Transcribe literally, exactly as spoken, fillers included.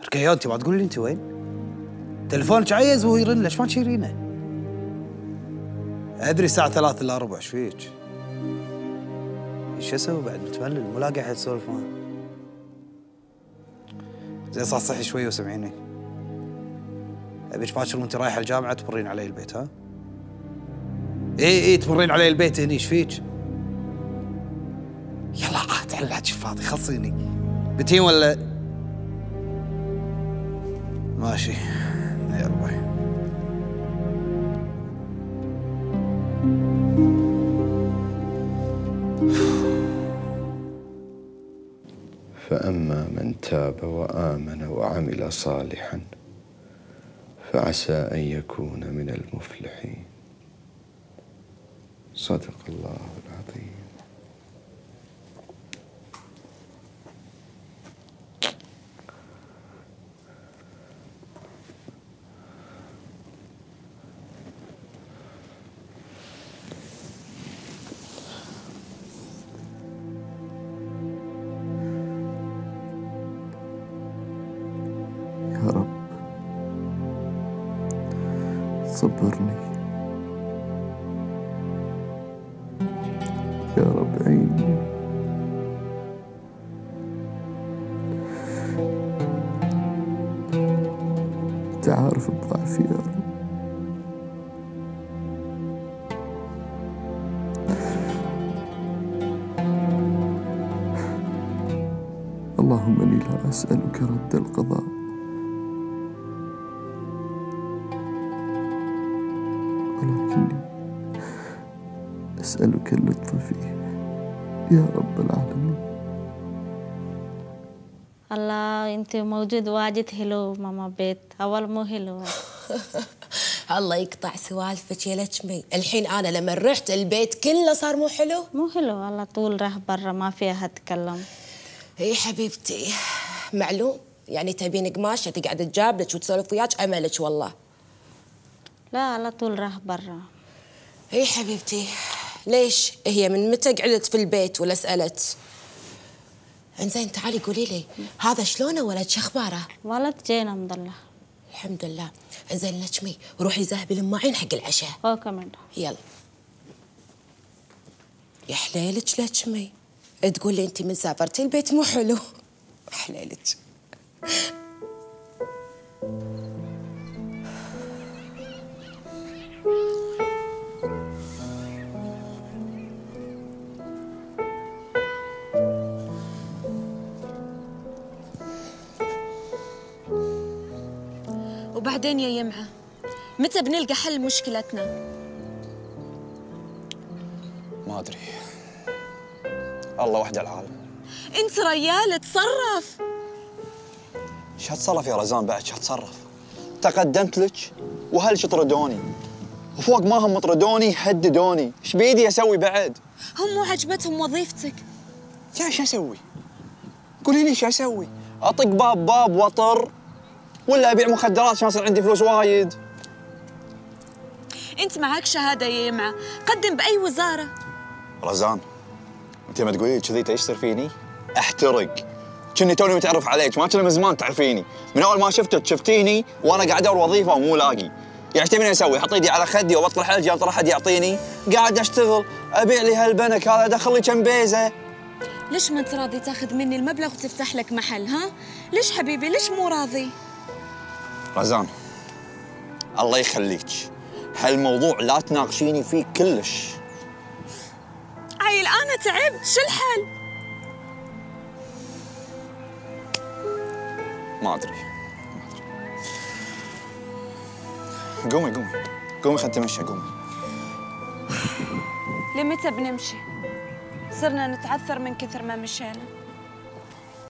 ركيان انت ما تقولي لي انت وين؟ تلفونك عيز وهو يرن، ليش ما تشيرينه؟ ادري الساعة ثلاثة الا ربع، ايش فيك؟ ايش اسوي بعد متملل مو لاقي احد اسولف معاه. زين صحصحي شوي وسمعيني. ابيك باكر وانت رايحة الجامعة تمرين علي البيت ها؟ اي اي تمرين علي البيت هني، ايش فيك؟ يلا عاد على فاضي خلصيني. بتين ولا؟ ماشي يلا باي. فأما من تاب وآمن وعمل صالحا فعسى أن يكون من المفلحين. صدق الله العظيم. يا رب صبرني، يا رب عيني، انت عارف بضعفي يا رب. اللهم اني لا اسالك رد القضاء ولكني أسألك اللطف فيه يا رب العالمين. الله انت موجود واجد حلو ماما بيت، اول مو حلو. الله يقطع سوالفك يا لتشمي، الحين انا لما رحت البيت كله صار مو حلو؟ مو حلو، على طول راح برا ما في احد تكلم. اي حبيبتي معلوم، يعني تبين قماشه تقعد تجابلك وتسولف وياك املك والله. لا على طول راح برا. اي حبيبتي، ليش؟ هي من متى قعدت في البيت ولا سألت؟ انزين تعالي قولي لي هذا شلونه ولد، شو اخباره؟ ولد زين الحمد لله. الحمد لله. انزين لتشمي روحي ذهبي للماعين حق العشاء. هو كمان. يلا. يا حليلك لتشمي، تقولي انت من سافرتي البيت مو حلو. حليلك. وبعدين يا يمعة متى بنلقى حل مشكلتنا؟ ما أدري، الله وحده العالم. أنت ريال تصرف. شو هتصرف يا رزان بعد؟ شو هتصرف؟ تقدمت لك وهلش طردوني، وفوق ما هم طردوني هددوني، ايش بيدي اسوي بعد؟ هم مو عجبتهم وظيفتك. يا شو اسوي؟ قولي لي شو اسوي؟ اطق باب باب واطر ولا ابيع مخدرات عشان يصير عندي فلوس وايد؟ انت معك شهاده يا يمعة، قدم باي وزاره. رزان انت ما تقولي كذي ايش يصير فيني؟ احترق، كني توني متعرف عليك، ما كنا من زمان تعرفيني، من اول ما شفتك شفتيني وانا قاعد ادور وظيفه ومو لاقي، يعني ايش تبيني اسوي؟ احط ايدي على خدي وبطل حلجي انطر احد يعطيني؟ قاعد اشتغل ابيع لي هالبنك هذا ادخل لي كم بيزه. ليش ما انت راضي تاخذ مني المبلغ وتفتح لك محل ها؟ ليش حبيبي ليش مو راضي؟ رزان الله يخليك، هالموضوع لا تناقشيني فيه كلش. عيل انا تعبت، شو الحل؟ ما ادري ما ادري. قومي قومي قومي خلينا نتمشى قومي. لمتى بنمشي؟ صرنا نتعثر من كثر ما مشينا.